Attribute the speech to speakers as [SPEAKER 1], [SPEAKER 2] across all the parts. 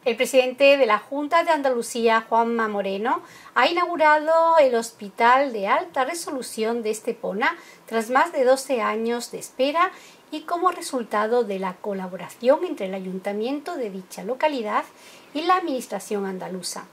[SPEAKER 1] El presidente de la Junta de Andalucía, Juanma Moreno, ha inaugurado el Hospital de Alta Resolución de Estepona tras más de 12 años de espera y como resultado de la colaboración entre el ayuntamiento de dicha localidad y la administración andaluza.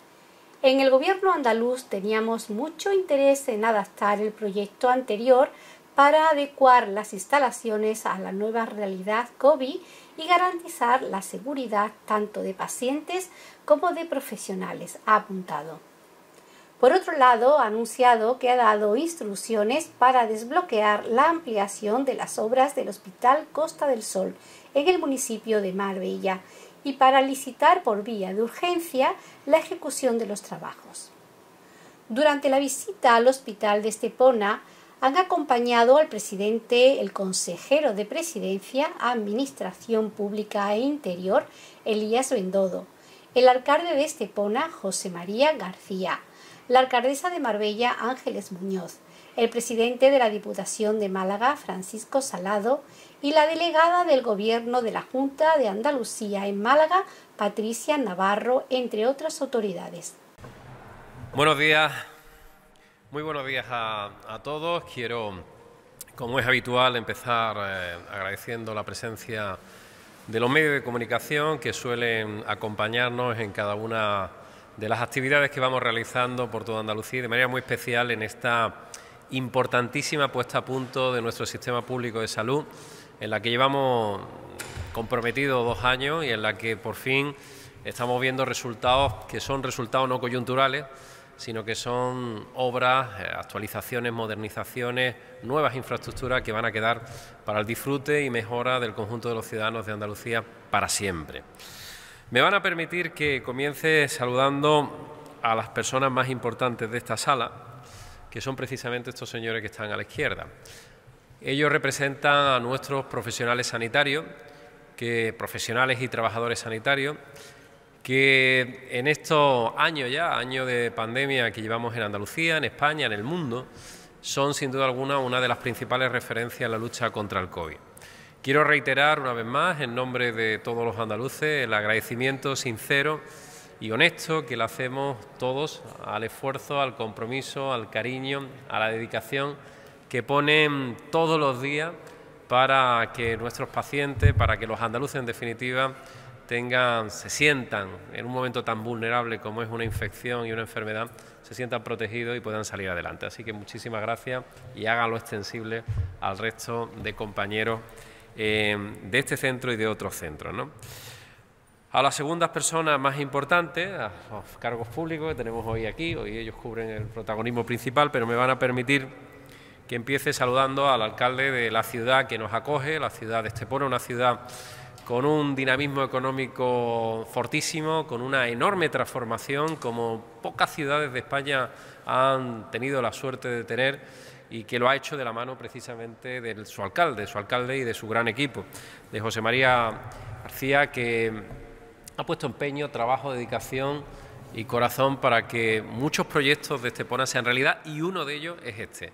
[SPEAKER 1] En el gobierno andaluz teníamos mucho interés en adaptar el proyecto anterior para adecuar las instalaciones a la nueva realidad COVID y garantizar la seguridad tanto de pacientes como de profesionales, ha apuntado. Por otro lado, ha anunciado que ha dado instrucciones para desbloquear la ampliación de las obras del Hospital Costa del Sol en el municipio de Marbella y para licitar por vía de urgencia la ejecución de los trabajos. Durante la visita al Hospital de Estepona, han acompañado al presidente, el consejero de Presidencia, Administración Pública e Interior, Elías Bendodo, el alcalde de Estepona, José María García, la alcaldesa de Marbella, Ángeles Muñoz, el presidente de la Diputación de Málaga, Francisco Salado, y la delegada del Gobierno de la Junta de Andalucía en Málaga, Patricia Navarro, entre otras autoridades.
[SPEAKER 2] Buenos días. Muy buenos días a todos. Quiero, como es habitual, empezar agradeciendo la presencia de los medios de comunicación que suelen acompañarnos en cada una de las actividades que vamos realizando por toda Andalucía y de manera muy especial en esta importantísima puesta a punto de nuestro sistema público de salud, en la que llevamos comprometidos 2 años y en la que por fin estamos viendo resultados que son resultados no coyunturales, sino que son obras, actualizaciones, modernizaciones, nuevas infraestructuras que van a quedar para el disfrute y mejora del conjunto de los ciudadanos de Andalucía para siempre. Me van a permitir que comience saludando a las personas más importantes de esta sala, que son precisamente estos señores que están a la izquierda. Ellos representan a nuestros profesionales sanitarios, profesionales y trabajadores sanitarios, que en estos años ya, años de pandemia que llevamos en Andalucía, en España, en el mundo, son sin duda alguna una de las principales referencias en la lucha contra el COVID. Quiero reiterar una vez más, en nombre de todos los andaluces, el agradecimiento sincero y honesto que le hacemos todos al esfuerzo, al compromiso, al cariño, a la dedicación que ponen todos los días para que nuestros pacientes, para que los andaluces en definitiva, se sientan en un momento tan vulnerable como es una infección y una enfermedad, se sientan protegidos y puedan salir adelante. Así que muchísimas gracias y háganlo extensible al resto de compañeros de este centro y de otros centros, ¿no? A las segundas personas más importantes, a los cargos públicos que tenemos hoy aquí, hoy ellos cubren el protagonismo principal, pero me van a permitir que empiece saludando al alcalde de la ciudad que nos acoge, la ciudad de Estepona, una ciudad con un dinamismo económico fortísimo, con una enorme transformación, como pocas ciudades de España han tenido la suerte de tener, y que lo ha hecho de la mano precisamente de su alcalde y de su gran equipo, de José María García, que ha puesto empeño, trabajo, dedicación y corazón para que muchos proyectos de Estepona sean realidad, y uno de ellos es este.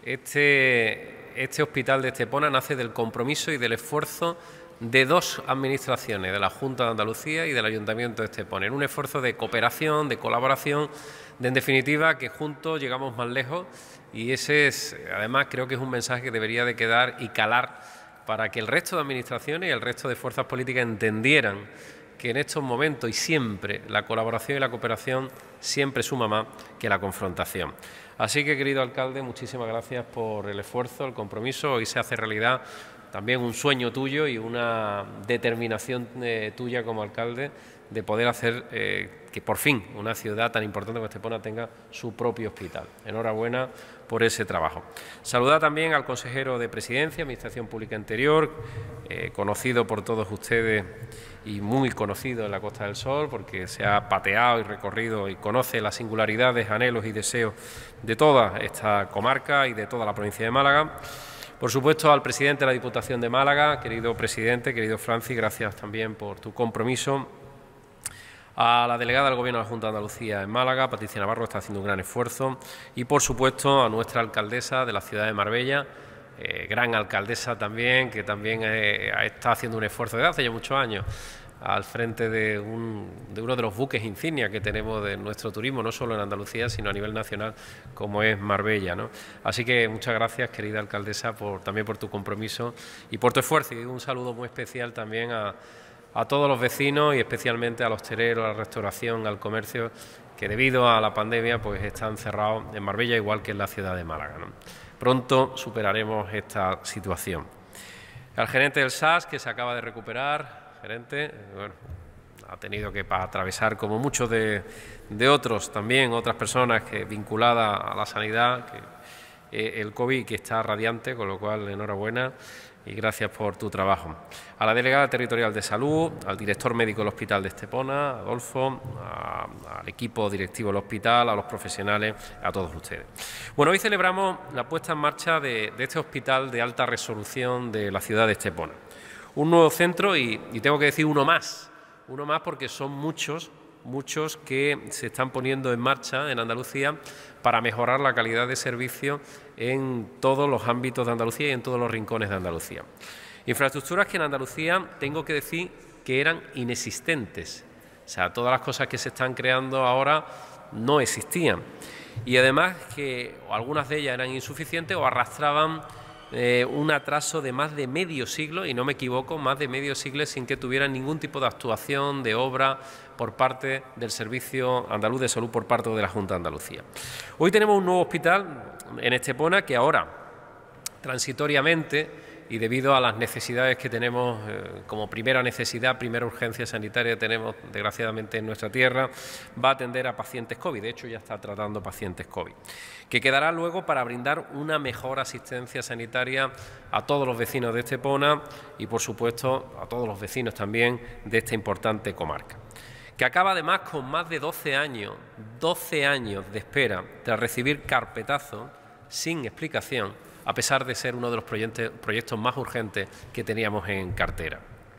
[SPEAKER 2] Este hospital de Estepona nace del compromiso y del esfuerzo de 2 administraciones, de la Junta de Andalucía y del Ayuntamiento de Estepona, en un esfuerzo de cooperación, de colaboración, en definitiva que juntos llegamos más lejos, y ese es, además, creo que es un mensaje que debería de quedar y calar para que el resto de administraciones y el resto de fuerzas políticas entendieran que en estos momentos y siempre la colaboración y la cooperación siempre suma más que la confrontación. Así que, querido alcalde, muchísimas gracias por el esfuerzo, el compromiso. Hoy se hace realidad también un sueño tuyo y una determinación tuya como alcalde de poder hacer que por fin una ciudad tan importante como Estepona tenga su propio hospital. Enhorabuena por ese trabajo. Saludar también al consejero de Presidencia, Administración Pública Interior, conocido por todos ustedes y muy conocido en la Costa del Sol, porque se ha pateado y recorrido y conoce las singularidades, anhelos y deseos de toda esta comarca y de toda la provincia de Málaga. Por supuesto, al presidente de la Diputación de Málaga, querido presidente, querido Francis, gracias también por tu compromiso. A la delegada del Gobierno de la Junta de Andalucía en Málaga, Patricia Navarro, está haciendo un gran esfuerzo. Y, por supuesto, a nuestra alcaldesa de la ciudad de Marbella, gran alcaldesa también, que también está haciendo un esfuerzo desde hace ya muchos años al frente de uno de los buques insignia que tenemos de nuestro turismo, no solo en Andalucía, sino a nivel nacional, como es Marbella, ¿no? Así que muchas gracias, querida alcaldesa, también por tu compromiso y por tu esfuerzo. Y un saludo muy especial también a todos los vecinos y especialmente a los hosteleros, a la restauración, al comercio, que debido a la pandemia pues están cerrados en Marbella, igual que en la ciudad de Málaga, ¿no? Pronto superaremos esta situación. Al gerente del SAS, que se acaba de recuperar, gerente, bueno, ha tenido que atravesar, como muchos de otros también, otras personas vinculadas a la sanidad, el COVID, que está radiante, con lo cual enhorabuena y gracias por tu trabajo. A la delegada territorial de salud, al director médico del Hospital de Estepona, Adolfo, al equipo directivo del hospital, a los profesionales, a todos ustedes. Bueno, hoy celebramos la puesta en marcha de este hospital de alta resolución de la ciudad de Estepona. Un nuevo centro y tengo que decir uno más porque son muchos que se están poniendo en marcha en Andalucía para mejorar la calidad de servicio en todos los ámbitos de Andalucía y en todos los rincones de Andalucía. Infraestructuras que en Andalucía tengo que decir que eran inexistentes. O sea, todas las cosas que se están creando ahora no existían. Y además que algunas de ellas eran insuficientes o arrastraban un atraso de más de medio siglo, y no me equivoco, más de medio siglo sin que tuvieran ningún tipo de actuación, de obra por parte del Servicio Andaluz de Salud, por parte de la Junta de Andalucía. Hoy tenemos un nuevo hospital en Estepona que ahora, transitoriamente, y debido a las necesidades que tenemos como primera necesidad, primera urgencia sanitaria que tenemos desgraciadamente en nuestra tierra, va a atender a pacientes COVID. De hecho, ya está tratando pacientes COVID, que quedará luego para brindar una mejor asistencia sanitaria a todos los vecinos de Estepona y, por supuesto, a todos los vecinos también de esta importante comarca, que acaba además con más de 12 años de espera tras recibir carpetazo sin explicación, a pesar de ser uno de los proyectos más urgentes que teníamos en cartera.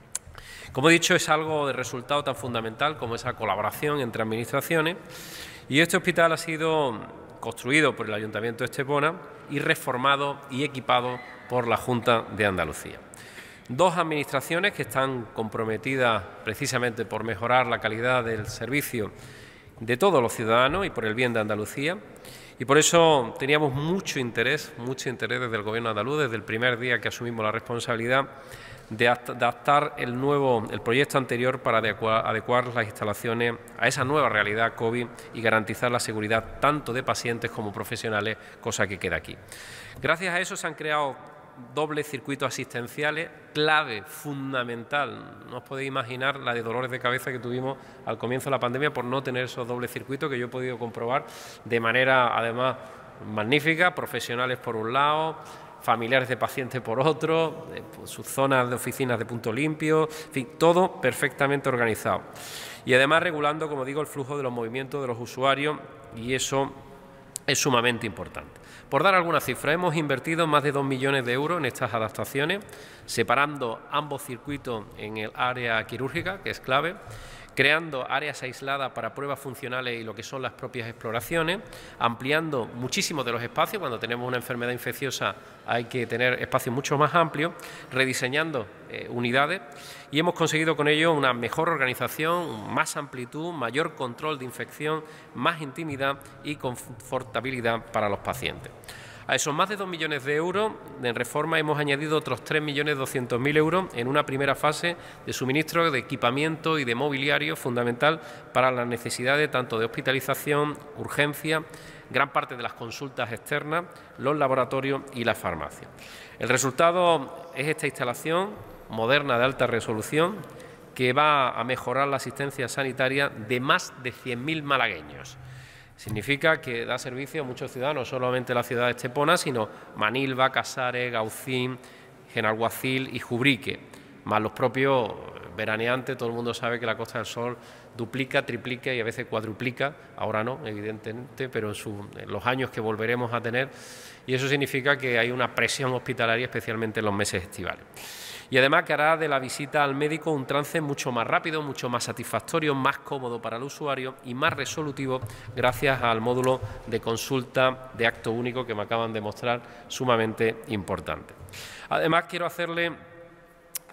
[SPEAKER 2] Como he dicho, es algo de resultado tan fundamental como esa colaboración entre administraciones, y este hospital ha sido construido por el Ayuntamiento de Estepona y reformado y equipado por la Junta de Andalucía. Dos administraciones que están comprometidas precisamente por mejorar la calidad del servicio de todos los ciudadanos y por el bien de Andalucía. Y por eso teníamos mucho interés desde el Gobierno andaluz, desde el primer día que asumimos la responsabilidad, de adaptar el proyecto anterior para adecuar las instalaciones a esa nueva realidad COVID y garantizar la seguridad tanto de pacientes como profesionales, cosa que queda aquí. Gracias a eso se han creado dobles circuitos asistenciales, clave, fundamental. No os podéis imaginar la de dolores de cabeza que tuvimos al comienzo de la pandemia por no tener esos dobles circuitos, que yo he podido comprobar de manera, además, magnífica, profesionales por un lado, familiares de pacientes por otro, sus zonas de oficinas de punto limpio, en fin, todo perfectamente organizado. Y además regulando, como digo, el flujo de los movimientos de los usuarios, y eso es sumamente importante. Por dar alguna cifra, hemos invertido más de 2 millones de euros en estas adaptaciones, separando ambos circuitos en el área quirúrgica, que es clave, creando áreas aisladas para pruebas funcionales y lo que son las propias exploraciones, ampliando muchísimo de los espacios. Cuando tenemos una enfermedad infecciosa hay que tener espacios mucho más amplios, rediseñando unidades, y hemos conseguido con ello una mejor organización, más amplitud, mayor control de infección, más intimidad y confortabilidad para los pacientes. A esos más de 2 millones de euros en reforma hemos añadido otros 3.200.000 euros en una primera fase de suministro de equipamiento y de mobiliario fundamental para las necesidades tanto de hospitalización, urgencia, gran parte de las consultas externas, los laboratorios y las farmacias. El resultado es esta instalación moderna de alta resolución que va a mejorar la asistencia sanitaria de más de 100.000 malagueños. Significa que da servicio a muchos ciudadanos, no solamente la ciudad de Estepona, sino Manilva, Casares, Gaucín, Genalguacil y Jubrique, más los propios veraneantes. Todo el mundo sabe que la Costa del Sol duplica, triplica y a veces cuadruplica, ahora no, evidentemente, pero en los años que volveremos a tener, y eso significa que hay una presión hospitalaria, especialmente en los meses estivales. Y además que hará de la visita al médico un trance mucho más rápido, mucho más satisfactorio, más cómodo para el usuario y más resolutivo gracias al módulo de consulta de acto único que me acaban de mostrar, sumamente importante. Además quiero hacerle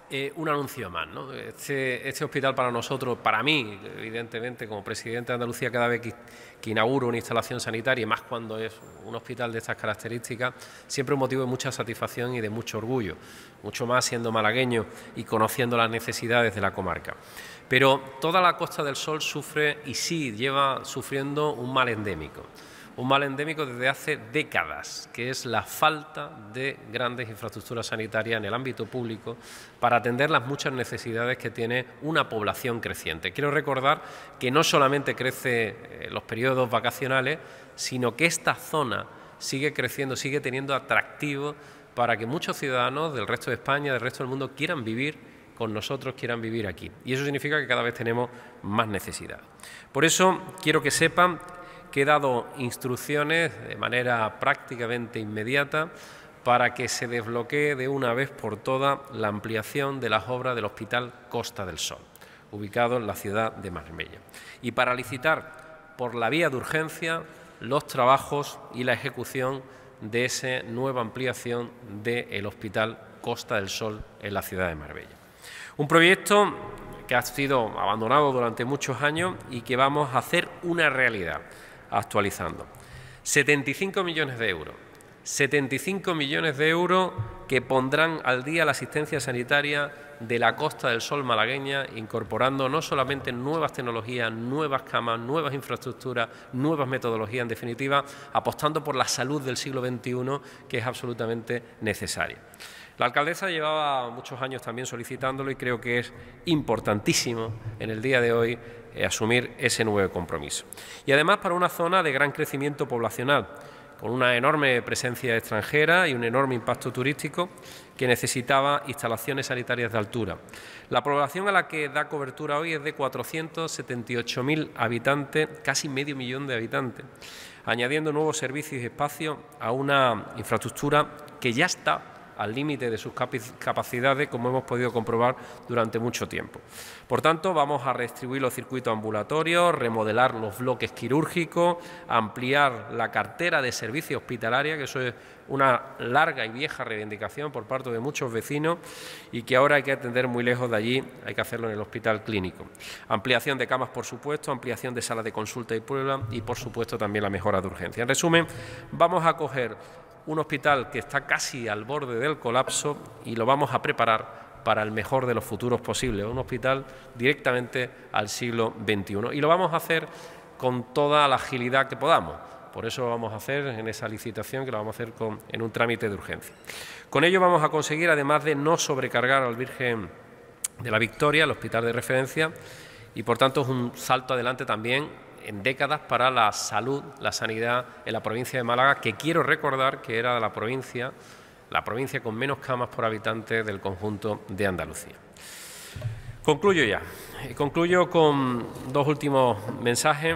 [SPEAKER 2] un anuncio más, ¿no? Este hospital para nosotros, para mí, evidentemente, como presidente de Andalucía, cada vez que inauguro una instalación sanitaria, y más cuando es un hospital de estas características, siempre un motivo de mucha satisfacción y de mucho orgullo, mucho más siendo malagueño y conociendo las necesidades de la comarca. Pero toda la Costa del Sol sufre, y sí, lleva sufriendo un mal endémico desde hace décadas, que es la falta de grandes infraestructuras sanitarias en el ámbito público para atender las muchas necesidades que tiene una población creciente. Quiero recordar que no solamente crece en los periodos vacacionales, sino que esta zona sigue creciendo, sigue teniendo atractivo para que muchos ciudadanos del resto de España, del resto del mundo, quieran vivir con nosotros, quieran vivir aquí. Y eso significa que cada vez tenemos más necesidad. Por eso quiero que sepan que he dado instrucciones de manera prácticamente inmediata para que se desbloquee de una vez por todas la ampliación de las obras del Hospital Costa del Sol, ubicado en la ciudad de Marbella, y para licitar por la vía de urgencia los trabajos y la ejecución de esa nueva ampliación del Hospital Costa del Sol en la ciudad de Marbella. Un proyecto que ha sido abandonado durante muchos años y que vamos a hacer una realidad, actualizando. 75 millones de euros. 75 millones de euros que pondrán al día la asistencia sanitaria de la Costa del Sol malagueña, incorporando no solamente nuevas tecnologías, nuevas camas, nuevas infraestructuras, nuevas metodologías, en definitiva, apostando por la salud del siglo XXI, que es absolutamente necesaria. La alcaldesa llevaba muchos años también solicitándolo y creo que es importantísimo en el día de hoy asumir ese nuevo compromiso. Y además para una zona de gran crecimiento poblacional, con una enorme presencia extranjera y un enorme impacto turístico que necesitaba instalaciones sanitarias de altura. La población a la que da cobertura hoy es de 478.000 habitantes, casi medio millón de habitantes, añadiendo nuevos servicios y espacios a una infraestructura que ya está al límite de sus capacidades, como hemos podido comprobar durante mucho tiempo. Por tanto, vamos a redistribuir los circuitos ambulatorios, remodelar los bloques quirúrgicos, ampliar la cartera de servicios hospitalarios, que eso es una larga y vieja reivindicación por parte de muchos vecinos y que ahora hay que atender muy lejos de allí, hay que hacerlo en el hospital clínico. Ampliación de camas, por supuesto, ampliación de salas de consulta y prueba y, por supuesto, también la mejora de urgencia. En resumen, vamos a coger un hospital que está casi al borde del colapso y lo vamos a preparar para el mejor de los futuros posibles, un hospital directamente al siglo XXI. Y lo vamos a hacer con toda la agilidad que podamos. Por eso lo vamos a hacer en esa licitación, que lo vamos a hacer en un trámite de urgencia. Con ello vamos a conseguir, además de no sobrecargar al Virgen de la Victoria, el hospital de referencia, y por tanto es un salto adelante también en décadas para la salud, la sanidad en la provincia de Málaga, que quiero recordar que era la provincia con menos camas por habitante del conjunto de Andalucía. Concluyo ya. Concluyo con dos últimos mensajes.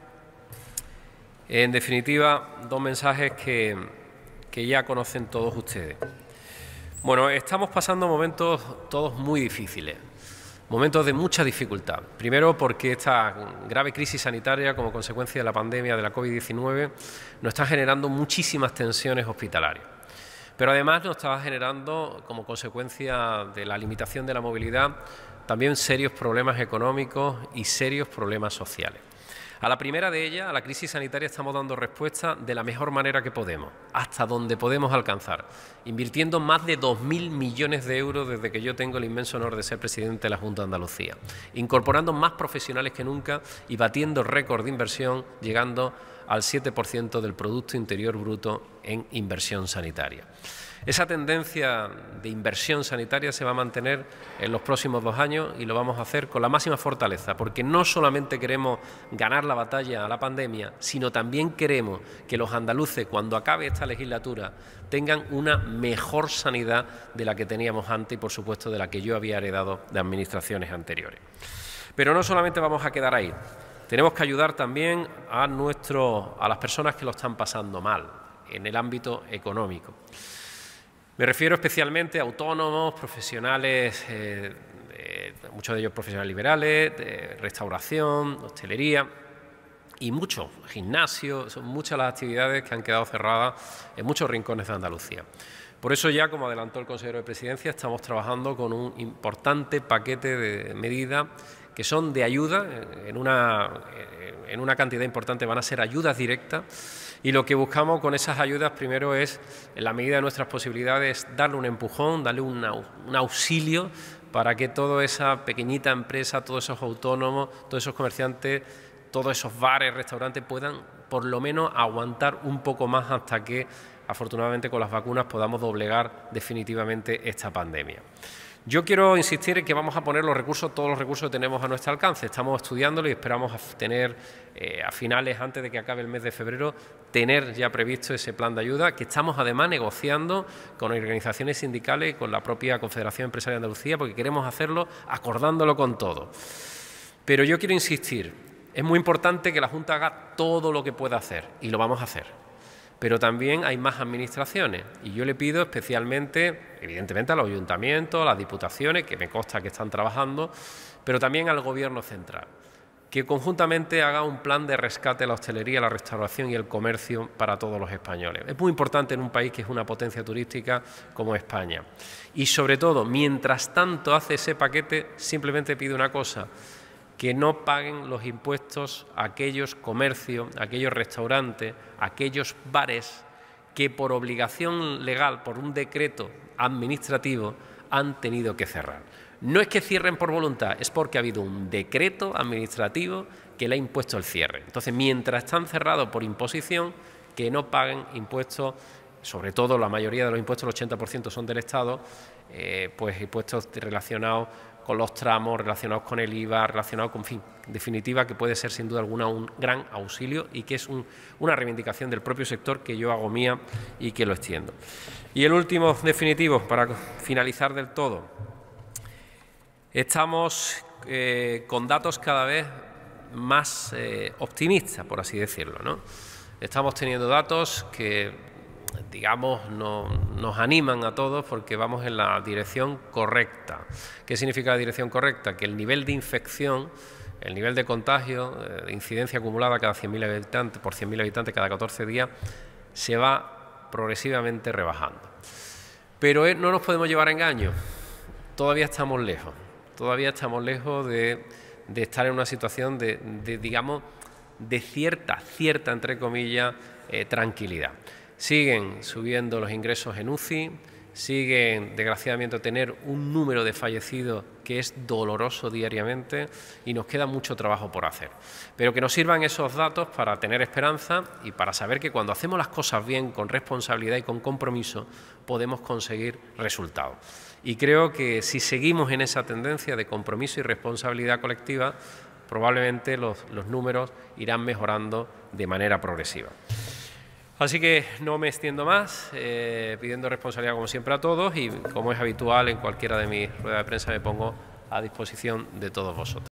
[SPEAKER 2] En definitiva, dos mensajes que ya conocen todos ustedes. Bueno, estamos pasando momentos todos muy difíciles. Momentos de mucha dificultad. Primero porque esta grave crisis sanitaria como consecuencia de la pandemia de la COVID-19 nos está generando muchísimas tensiones hospitalarias. Pero además nos está generando, como consecuencia de la limitación de la movilidad, también serios problemas económicos y serios problemas sociales. A la primera de ellas, a la crisis sanitaria, estamos dando respuesta de la mejor manera que podemos, hasta donde podemos alcanzar, invirtiendo más de 2.000 millones de euros desde que yo tengo el inmenso honor de ser presidente de la Junta de Andalucía, incorporando más profesionales que nunca y batiendo récord de inversión, llegando al 7% del Producto Interior Bruto en inversión sanitaria. Esa tendencia de inversión sanitaria se va a mantener en los próximos 2 años y lo vamos a hacer con la máxima fortaleza, porque no solamente queremos ganar la batalla a la pandemia, sino también queremos que los andaluces, cuando acabe esta legislatura, tengan una mejor sanidad de la que teníamos antes y, por supuesto, de la que yo había heredado de administraciones anteriores. Pero no solamente vamos a quedar ahí, tenemos que ayudar también a las personas que lo están pasando mal en el ámbito económico. Me refiero especialmente a autónomos, profesionales, muchos de ellos profesionales liberales, de restauración, hostelería y muchos gimnasios, son muchas las actividades que han quedado cerradas en muchos rincones de Andalucía. Por eso ya, como adelantó el consejero de Presidencia, estamos trabajando con un importante paquete de medidas que son de ayuda, en una cantidad importante van a ser ayudas directas, y lo que buscamos con esas ayudas primero es, en la medida de nuestras posibilidades, darle un empujón, darle un auxilio para que toda esa pequeñita empresa, todos esos autónomos, todos esos comerciantes, todos esos bares, restaurantes puedan por lo menos aguantar un poco más hasta que, afortunadamente, con las vacunas podamos doblegar definitivamente esta pandemia. Yo quiero insistir en que vamos a poner todos los recursos que tenemos a nuestro alcance. Estamos estudiándolo y esperamos tener a finales, antes de que acabe el mes de febrero, tener ya previsto ese plan de ayuda, que estamos además negociando con organizaciones sindicales y con la propia Confederación Empresarial de Andalucía, porque queremos hacerlo acordándolo con todo. Pero yo quiero insistir, es muy importante que la Junta haga todo lo que pueda hacer, y lo vamos a hacer. Pero también hay más administraciones, y yo le pido especialmente, evidentemente, a los ayuntamientos, a las diputaciones, que me consta que están trabajando, pero también al Gobierno central, que conjuntamente haga un plan de rescate a la hostelería, la restauración y el comercio para todos los españoles. Es muy importante en un país que es una potencia turística como España. Y sobre todo, mientras tanto hace ese paquete, simplemente pido una cosa: que no paguen los impuestos a aquellos comercios, a aquellos restaurantes, a aquellos bares que por obligación legal, por un decreto administrativo, han tenido que cerrar. No es que cierren por voluntad, es porque ha habido un decreto administrativo que le ha impuesto el cierre. Entonces, mientras están cerrados por imposición, que no paguen impuestos, sobre todo la mayoría de los impuestos, el 80% son del Estado, pues impuestos relacionados con los tramos, relacionados con el IVA, relacionados con, en fin, en definitiva, que puede ser sin duda alguna un gran auxilio y que es una reivindicación del propio sector que yo hago mía y que lo extiendo. Y el último definitivo, para finalizar del todo, estamos con datos cada vez más optimistas, por así decirlo, ¿no? Estamos teniendo datos que, digamos, nos animan a todos porque vamos en la dirección correcta. ¿Qué significa la dirección correcta? Que el nivel de infección, el nivel de contagio, de incidencia acumulada cada 100.000 habitantes, por 100.000 habitantes cada 14 días, se va progresivamente rebajando. Pero no nos podemos llevar a engaño. Todavía estamos lejos de estar en una situación digamos, de cierta, entre comillas, tranquilidad. Siguen subiendo los ingresos en UCI, siguen, desgraciadamente, tener un número de fallecidos que es doloroso diariamente y nos queda mucho trabajo por hacer. Pero que nos sirvan esos datos para tener esperanza y para saber que cuando hacemos las cosas bien, con responsabilidad y con compromiso, podemos conseguir resultados. Y creo que si seguimos en esa tendencia de compromiso y responsabilidad colectiva, probablemente los números irán mejorando de manera progresiva. Así que no me extiendo más, pidiendo responsabilidad como siempre a todos y, como es habitual en cualquiera de mis ruedas de prensa, me pongo a disposición de todos vosotros.